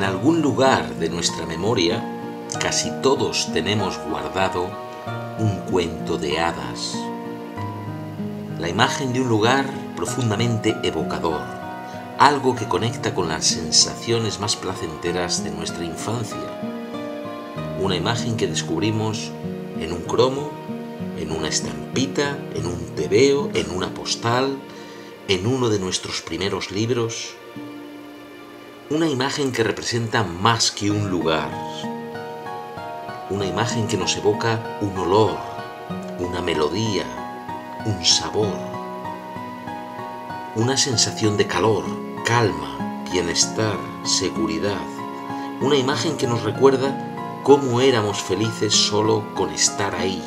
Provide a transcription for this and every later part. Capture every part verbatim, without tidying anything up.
en algún lugar de nuestra memoria casi todos tenemos guardado un cuento de hadas. La imagen de un lugar profundamente evocador, algo que conecta con las sensaciones más placenteras de nuestra infancia. Una imagen que descubrimos en un cromo, en una estampita, en un tebeo, en una postal, en uno de nuestros primeros libros. Una imagen que representa más que un lugar. Una imagen que nos evoca un olor, una melodía, un sabor. Una sensación de calor, calma, bienestar, seguridad. Una imagen que nos recuerda cómo éramos felices solo con estar ahí.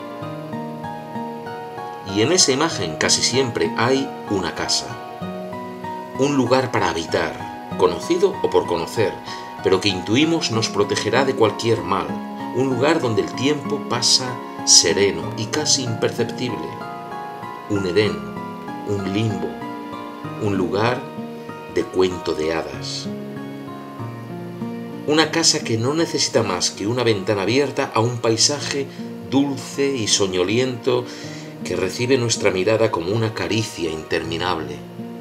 Y en esa imagen casi siempre hay una casa. Un lugar para habitar, conocido o por conocer, pero que intuimos nos protegerá de cualquier mal. Un lugar donde el tiempo pasa sereno y casi imperceptible. Un Edén, un limbo, un lugar de cuento de hadas. Una casa que no necesita más que una ventana abierta a un paisaje dulce y soñoliento que recibe nuestra mirada como una caricia interminable.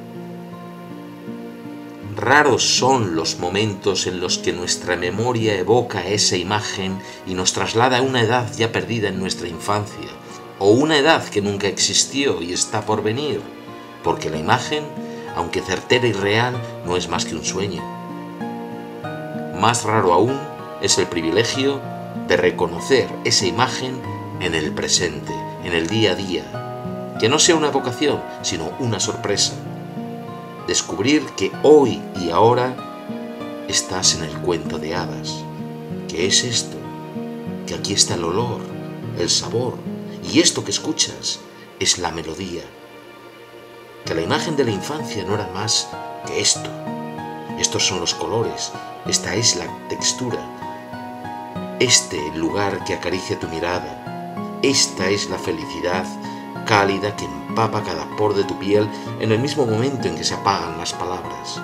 Raros son los momentos en los que nuestra memoria evoca esa imagen y nos traslada a una edad ya perdida en nuestra infancia, o una edad que nunca existió y está por venir, porque la imagen, aunque certera y real, no es más que un sueño. Más raro aún es el privilegio de reconocer esa imagen en el presente, en el día a día, que no sea una vocación, sino una sorpresa. Descubrir que hoy y ahora estás en el cuento de hadas. ¿Qué es esto? Que aquí está el olor, el sabor, y esto que escuchas es la melodía. Que la imagen de la infancia no era más que esto. Estos son los colores, esta es la textura, este lugar que acaricia tu mirada, esta es la felicidad cálida que empapa cada poro de tu piel en el mismo momento en que se apagan las palabras.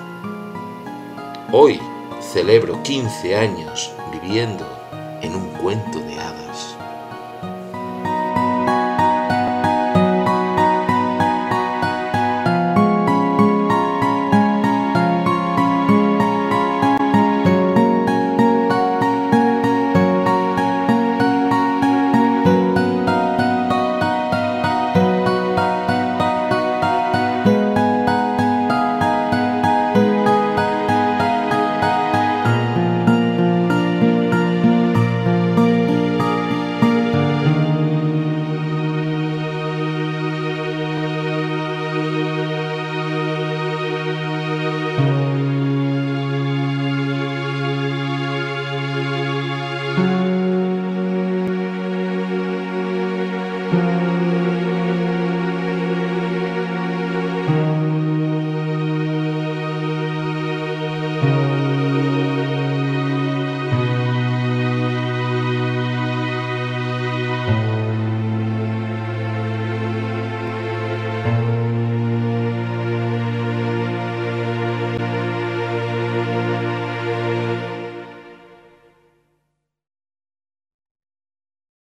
Hoy celebro quince años viviendo en un cuento de hadas.